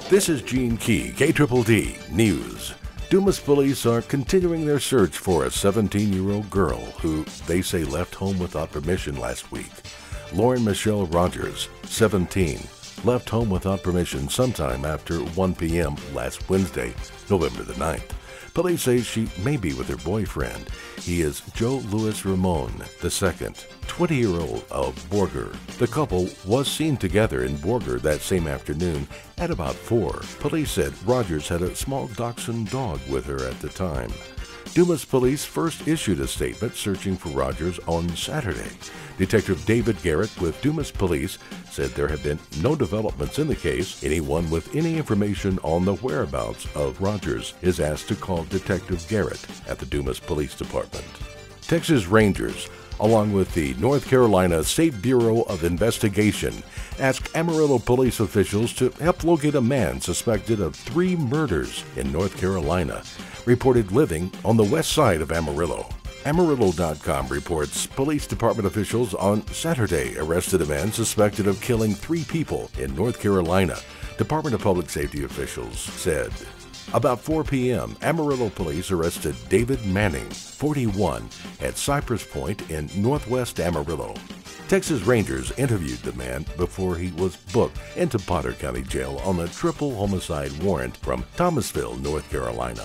This is Gene Key, KDDD News. Dumas police are continuing their search for a 17-year-old girl who they say left home without permission last week. Lauren Michelle Rogers, 17, left home without permission sometime after 1 p.m. last Wednesday, November the 9th. Police say she may be with her boyfriend. He is Joe Louis Ramon II, 20-year-old of Borger. The couple was seen together in Borger that same afternoon at about 4. Police said Rogers had a small dachshund dog with her at the time. Dumas police first issued a statement searching for Rogers on Saturday. Detective David Garrett with Dumas Police said there have been no developments in the case. Anyone with any information on the whereabouts of Rogers is asked to call Detective Garrett at the Dumas Police Department. Texas Rangers, along with the North Carolina State Bureau of Investigation, asked Amarillo police officials to help locate a man suspected of 3 murders in North Carolina, reported living on the west side of Amarillo. Amarillo.com reports police department officials on Saturday arrested a man suspected of killing 3 people in North Carolina. Department of Public Safety officials said. About 4 p.m., Amarillo police arrested David Manning, 41, at Cypress Point in northwest Amarillo. Texas Rangers interviewed the man before he was booked into Potter County Jail on a triple homicide warrant from Thomasville, North Carolina.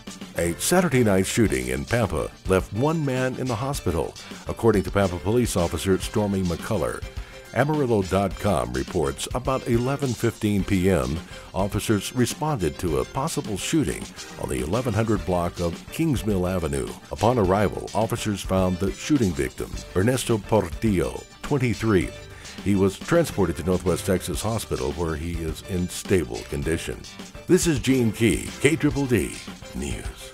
A Saturday night shooting in Pampa left 1 man in the hospital, according to Pampa police officer Stormy McCullough. Amarillo.com reports about 11:15 p.m., officers responded to a possible shooting on the 1100 block of Kingsmill Avenue. Upon arrival, officers found the shooting victim, Ernesto Portillo, 23. He was transported to Northwest Texas Hospital where he is in stable condition. This is Gene Key, KDDD News.